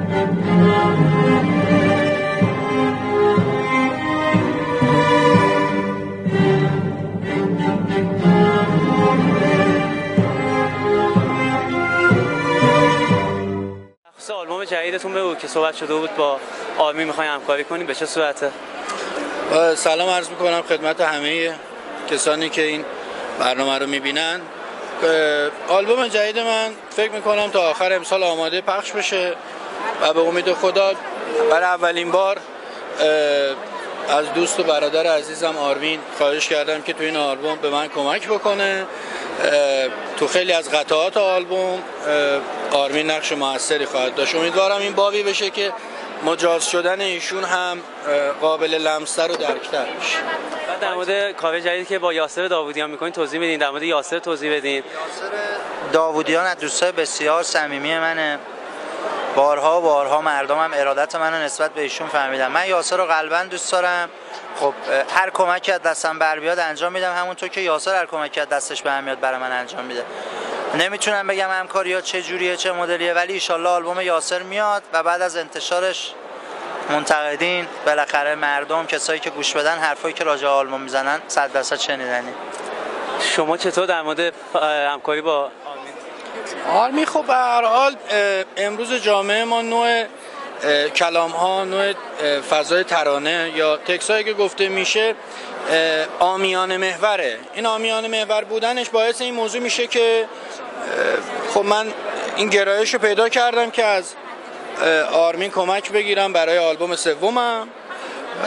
آلبوم جدیدتون بگو که صحبت شده بود با آرمین میخواین همکاری کنیم، به چه صورته؟ سلام عرض میکنم خدمت همه کسانی که این برنامه رو میبینن. آلبوم جدید من فکر میکنم تا آخر امسال آماده پخش بشه و به امید خدا برای اولین بار از دوست و برادر عزیزم آرمین خواهش کردم که تو این آلبوم به من کمک بکنه. تو خیلی از قطعات آلبوم آرمین نقش موثری خواهد داشت. امیدوارم این بابی بشه که مجاز شدن ایشون هم قابل لمس‌تر و درک‌تر بشه. بعد در مورد کار جدیدی که با یاسر داوودیان می‌کنین توضیح بدین، در مورد یاسر توضیح بدین. یاسر داوودیان از دوستای بسیار صمیمی منه. بارها مردمم ارادت منو نسبت به ایشون فهمیدم. من یاسر رو قلباً دوست دارم. خب هر کمکی از دستم بر بیاد انجام میدم، همونطور که یاسر هر کمکی از دستش برمیاد میاد برای من انجام میده. نمیتونم بگم همکاری‌ها چه جوریه چه مدلیه، ولی ان شاءالله آلبوم یاسر میاد و بعد از انتشارش منتقدین، بالاخره مردم، کسایی که گوش بدن حرفایی که راجع به آلبوم میزنن 100% شنیدنی. شما چطور در مورد همکاری با آرمین؟ خب به هر حال امروز جامعه ما نوع کلام ها، نوع فضای ترانه یا تکسایی که گفته میشه عامیانه محوره. این عامیانه محور بودنش باعث این موضوع میشه که خب من این گرایش رو پیدا کردم که از آرمین کمک بگیرم برای آلبوم سومم.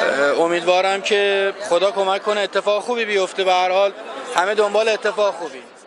امیدوارم که خدا کمک کنه اتفاق خوبی بیفته. به هر حال همه دنبال اتفاق خوبی.